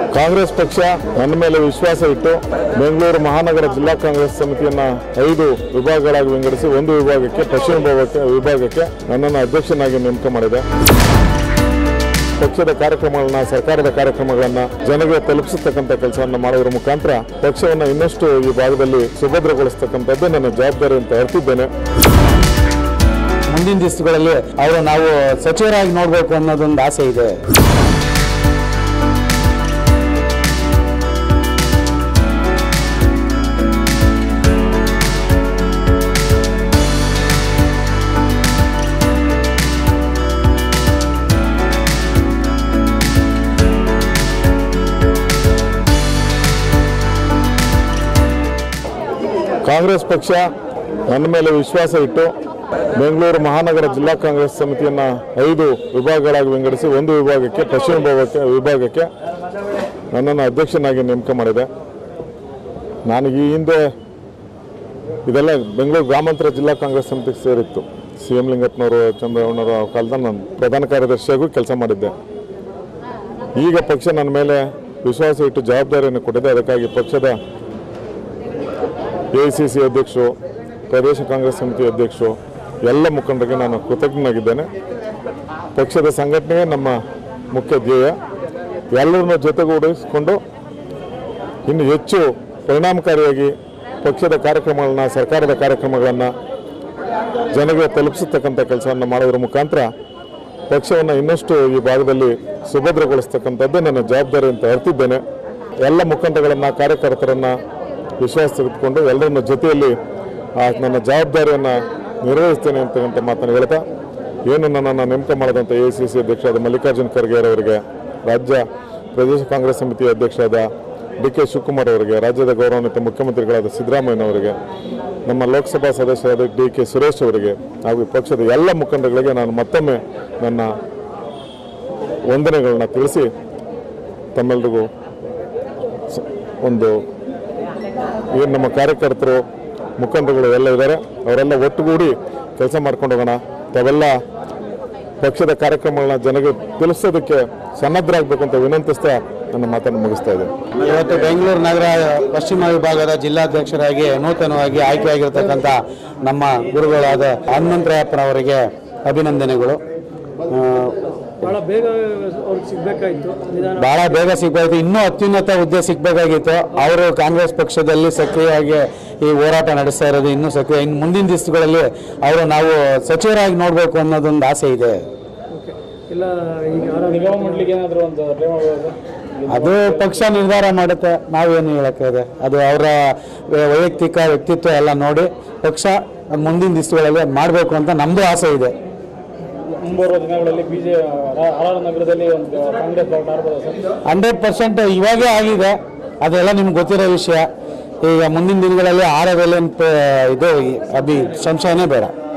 ಕಾಂಗ್ರೆಸ್ ಪಕ್ಷ ನನ್ನ ಮೇಲೆ ವಿಶ್ವಾಸ ಇಟ್ಟು ಬೆಂಗಳೂರು ಮಹಾನಗರ ಜಿಲ್ಲಾ ಕಾಂಗ್ರೆಸ್ ಸಮಿತಿಯನ್ನು 5 ವಿಭಾಗಗಳಾಗಿ ವಿಂಗಡಿಸಿ ಒಂದು ವಿಭಾಗಕ್ಕೆ ಪಶ್ಚಿಮ ವಿಭಾಗಕ್ಕೆ ನನ್ನನ್ನು ಅಧ್ಯಕ್ಷನಾಗಿ ನೇಮಕ ಮಾಡಿದೆ. ಪಕ್ಷದ ಕಾರ್ಯಕ್ರಮಗಳನ್ನ, ಸರ್ಕಾರದ ಕಾರ್ಯಕ್ರಮಗಳನ್ನ ಜನರಿಗೆ ತಲುಪಿಸತಕ್ಕಂಥ ಕೆಲಸವನ್ನು ಮಾಡೋದ್ರ ಮುಖಾಂತರ ಪಕ್ಷವನ್ನು ಇನ್ನಷ್ಟು ಈ ಭಾಗದಲ್ಲಿ ಸುಭದ್ರಗೊಳಿಸತಕ್ಕಂಥದ್ದು ನನ್ನ ಜವಾಬ್ದಾರಿ ಅಂತ ಅರ್ತಿದ್ದೇನೆ. ಮುಂದಿನ ದಿವಸಗಳಲ್ಲಿ ಅವರು ನಾವು ಸಚಿವರಾಗಿ ನೋಡಬೇಕು ಅನ್ನೋದೊಂದು ಆಸೆ ಇದೆ. ಕಾಂಗ್ರೆಸ್ ಪಕ್ಷ ನನ್ನ ಮೇಲೆ ವಿಶ್ವಾಸ ಇಟ್ಟು ಬೆಂಗಳೂರು ಮಹಾನಗರ ಜಿಲ್ಲಾ ಕಾಂಗ್ರೆಸ್ ಸಮಿತಿಯನ್ನು 5 ವಿಭಾಗಗಳಾಗಿ ವಿಂಗಡಿಸಿ ಒಂದು ವಿಭಾಗಕ್ಕೆ ಪಶ್ಚಿಮ ವಿಭಾಗಕ್ಕೆ ನನ್ನನ್ನು ಅಧ್ಯಕ್ಷನಾಗಿ ನೇಮಕ ಮಾಡಿದೆ. ನಾನು ಈ ಹಿಂದೆ ಇದೆಲ್ಲ ಬೆಂಗಳೂರು ಗ್ರಾಮಾಂತರ ಜಿಲ್ಲಾ ಕಾಂಗ್ರೆಸ್ ಸಮಿತಿಗೆ ಸೇರಿತ್ತು. CM ಲಿಂಗಪ್ಪನವರು, ಚಂದ್ರಣ್ಣವರು ಕಾಲದಲ್ಲಿ ನಾನು ಪ್ರಧಾನ ಕಾರ್ಯದರ್ಶಿಯಾಗೂ ಕೆಲಸ ಮಾಡಿದ್ದೆ. ಈಗ ಪಕ್ಷ ನನ್ನ ಮೇಲೆ ವಿಶ್ವಾಸ ಇಟ್ಟು ಜವಾಬ್ದಾರಿಯನ್ನು ಕೊಟ್ಟಿದೆ. ಅದಕ್ಕಾಗಿ ಪಕ್ಷದ AICC ಅಧ್ಯಕ್ಷರು, ಪ್ರದೇಶ ಕಾಂಗ್ರೆಸ್ ಸಮಿತಿ ಅಧ್ಯಕ್ಷರು, ಎಲ್ಲ ಮುಖಂಡರಿಗೆ ನಾನು ಕೃತಜ್ಞನಾಗಿದ್ದೇನೆ. ಪಕ್ಷದ ಸಂಘಟನೆ ನಮ್ಮ ಮುಖ್ಯ ಧ್ಯೇಯ. ಎಲ್ಲರನ್ನು ಜೊತೆಗೂಡಿಸಿಕೊಂಡು ಇನ್ನು ಹೆಚ್ಚು ಪರಿಣಾಮಕಾರಿಯಾಗಿ ಪಕ್ಷದ ಕಾರ್ಯಕ್ರಮಗಳನ್ನ, ಸರ್ಕಾರದ ಕಾರ್ಯಕ್ರಮಗಳನ್ನು ಜನರಿಗೆ ತಲುಪಿಸತಕ್ಕಂಥ ಕೆಲಸವನ್ನು ಮಾಡೋದ್ರ ಮುಖಾಂತರ ಪಕ್ಷವನ್ನು ಇನ್ನಷ್ಟು ಈ ಭಾಗದಲ್ಲಿ ಸುಭದ್ರಗೊಳಿಸ್ತಕ್ಕಂಥದ್ದು ನನ್ನ ಜವಾಬ್ದಾರಿ ಅಂತ ಅರ್ತಿದ್ದೇನೆ. ಎಲ್ಲ ಮುಖಂಡಗಳನ್ನು, ಕಾರ್ಯಕರ್ತರನ್ನು ವಿಶ್ವಾಸ ತೆಗೆದುಕೊಂಡು ಎಲ್ಲರನ್ನ ಜೊತೆಯಲ್ಲಿ ನನ್ನ ಜವಾಬ್ದಾರಿಯನ್ನು ನಿರ್ವಹಿಸ್ತೇನೆ ಅಂತಕ್ಕಂಥ ಮಾತನ್ನು ಹೇಳ್ತಾ, ಏನು ನನ್ನನ್ನು ನೇಮಕ ಮಾಡಿದಂಥ AICC ಅಧ್ಯಕ್ಷರಾದ ಮಲ್ಲಿಕಾರ್ಜುನ್ ಖರ್ಗೆ ಅವರಿಗೆ, ರಾಜ್ಯ ಪ್ರದೇಶ ಕಾಂಗ್ರೆಸ್ ಸಮಿತಿ ಅಧ್ಯಕ್ಷರಾದ DK ಶಿವಕುಮಾರ್ ಅವರಿಗೆ, ರಾಜ್ಯದ ಗೌರವಾನ್ವಿತ ಮುಖ್ಯಮಂತ್ರಿಗಳಾದ ಸಿದ್ದರಾಮಯ್ಯನವರಿಗೆ, ನಮ್ಮ ಲೋಕಸಭಾ ಸದಸ್ಯರಾದ DK ಸುರೇಶ್ ಅವರಿಗೆ ಹಾಗೂ ಪಕ್ಷದ ಎಲ್ಲ ಮುಖಂಡಗಳಿಗೆ ನಾನು ಮತ್ತೊಮ್ಮೆ ನನ್ನ ವಂದನೆಗಳನ್ನ ತಿಳಿಸಿ ತಮ್ಮೆಲ್ಲರಿಗೂ ಒಂದು ಏನು ನಮ್ಮ ಕಾರ್ಯಕರ್ತರು, ಮುಖಂಡರುಗಳು ಎಲ್ಲ ಇದ್ದಾರೆ, ಅವರೆಲ್ಲ ಒಟ್ಟುಗೂಡಿ ಕೆಲಸ ಮಾಡ್ಕೊಂಡು ಹೋಗೋಣ. ತಾವೆಲ್ಲ ಪಕ್ಷದ ಕಾರ್ಯಕ್ರಮಗಳನ್ನ ಜನರಿಗೆ ತಿಳಿಸೋದಕ್ಕೆ ಸನ್ನದ್ಧರಾಗಬೇಕು ಅಂತ ವಿನಂತಿಸ್ತಾ ನನ್ನ ಮಾತನ್ನು ಮುಗಿಸ್ತಾ ಇದ್ದೇನೆ. ಇವತ್ತು ಬೆಂಗಳೂರು ನಗರ ಪಶ್ಚಿಮ ವಿಭಾಗದ ಜಿಲ್ಲಾಧ್ಯಕ್ಷರಾಗಿ ನೂತನವಾಗಿ ಆಯ್ಕೆಯಾಗಿರ್ತಕ್ಕಂಥ ನಮ್ಮ ಗುರುಗಳಾದ ಹನುಮಂತರಾಯಪ್ಪನವರಿಗೆ ಅಭಿನಂದನೆಗಳು. ಬಹಳ ಬೇಗ ಅವ್ರಿಗೆ ಸಿಗಬೇಕಾಯಿತು, ಬಹಳ ಬೇಗ ಸಿಗಬೇಕಾಯಿತು. ಇನ್ನೂ ಅತ್ಯುನ್ನತ ಹುದ್ದೆ ಸಿಗಬೇಕಾಗಿತ್ತು. ಅವರು ಕಾಂಗ್ರೆಸ್ ಪಕ್ಷದಲ್ಲಿ ಸಕ್ರಿಯವಾಗಿ ಈ ಹೋರಾಟ ನಡೆಸ್ತಾ ಇರೋದು ಇನ್ನೂ ಸಕ್ರಿಯ. ಇನ್ನು ಮುಂದಿನ ದಿವಸಗಳಲ್ಲಿ ಅವರು ನಾವು ಸಚಿವರಾಗಿ ನೋಡಬೇಕು ಅನ್ನೋದೊಂದು ಆಸೆ ಇದೆ. ಇಲ್ಲ ನಿಗಮ ಮಂಡಳಿಗೆ ಏನಾದರೂ ಒಂದು ಅದು ಪಕ್ಷ ನಿರ್ಧಾರ ಮಾಡುತ್ತೆ, ನಾವೇನು ಹೇಳೋಕ್ಕಿದೆ. ಅದು ಅವರ ವೈಯಕ್ತಿಕ ವ್ಯಕ್ತಿತ್ವ ಎಲ್ಲ ನೋಡಿ ಪಕ್ಷ ಮುಂದಿನ ದಿವಸಗಳಲ್ಲಿ ಮಾಡಬೇಕು ಅಂತ ನಮ್ಮದು ಆಸೆ ಇದೆ. ಮುಂಬರುವ ದಿನಗಳಲ್ಲಿ ನಗರದಲ್ಲಿ ಒಂದು ಕಾಂಗ್ರೆಸ್ 100% ಇವಾಗೇ ಆಗಿದೆ. ಅದೆಲ್ಲ ನಿಮ್ಗೆ ಗೊತ್ತಿರೋ ವಿಷಯ. ಈಗ ಮುಂದಿನ ದಿನಗಳಲ್ಲಿ ಆರದಲ್ಲಿ ಇದು ಸಂಶಯನೇ ಬೇಡ.